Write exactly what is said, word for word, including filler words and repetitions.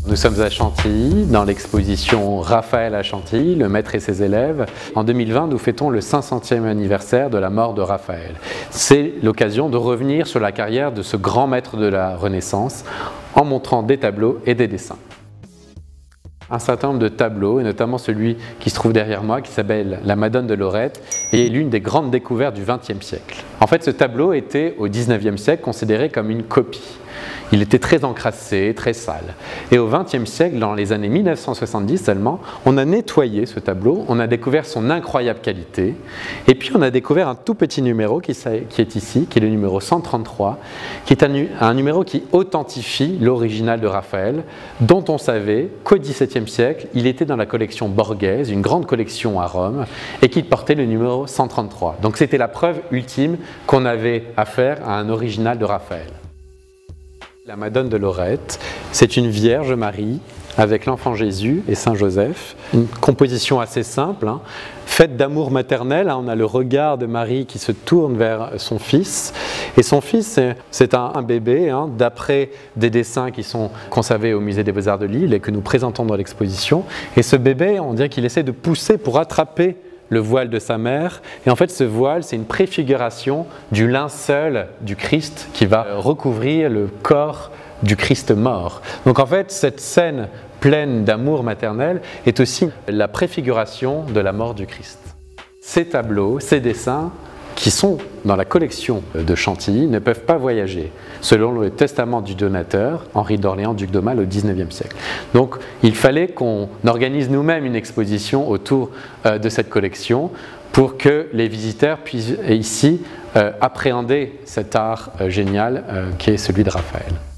Nous sommes à Chantilly, dans l'exposition Raphaël à Chantilly, le maître et ses élèves. En deux mille vingt, nous fêtons le cinq centième anniversaire de la mort de Raphaël. C'est l'occasion de revenir sur la carrière de ce grand maître de la Renaissance en montrant des tableaux et des dessins. Un certain nombre de tableaux, et notamment celui qui se trouve derrière moi, qui s'appelle La Madone de Lorette, est l'une des grandes découvertes du vingtième siècle. En fait, ce tableau était, au dix-neuvième siècle, considéré comme une copie. Il était très encrassé, très sale. Et au vingtième siècle, dans les années mille neuf cent soixante-dix seulement, on a nettoyé ce tableau, on a découvert son incroyable qualité, et puis on a découvert un tout petit numéro qui, qui est ici, qui est le numéro cent trente-trois, qui est un, un numéro qui authentifie l'original de Raphaël, dont on savait qu'au dix-septième siècle, il était dans la collection Borghese, une grande collection à Rome, et qu'il portait le numéro cent trente-trois. Donc c'était la preuve ultime qu'on avait affaire à un original de Raphaël. La Madone de Lorette, c'est une Vierge Marie avec l'enfant Jésus et Saint Joseph. Une composition assez simple, hein, faite d'amour maternel. Hein, on a le regard de Marie qui se tourne vers son fils. Et son fils, c'est un, un bébé, hein, d'après des dessins qui sont conservés au musée des Beaux-Arts de Lille et que nous présentons dans l'exposition. Et ce bébé, on dirait qu'il essaie de pousser pour attraper le voile de sa mère. Et en fait, ce voile, c'est une préfiguration du linceul du Christ qui va recouvrir le corps du Christ mort. Donc en fait, cette scène pleine d'amour maternel est aussi la préfiguration de la mort du Christ. Ces tableaux, ces dessins, qui sont dans la collection de Chantilly, ne peuvent pas voyager, selon le testament du donateur, Henri d'Orléans, duc d'Aumale, au dix-neuvième siècle. Donc il fallait qu'on organise nous-mêmes une exposition autour euh, de cette collection pour que les visiteurs puissent ici euh, appréhender cet art euh, génial euh, qui est celui de Raphaël.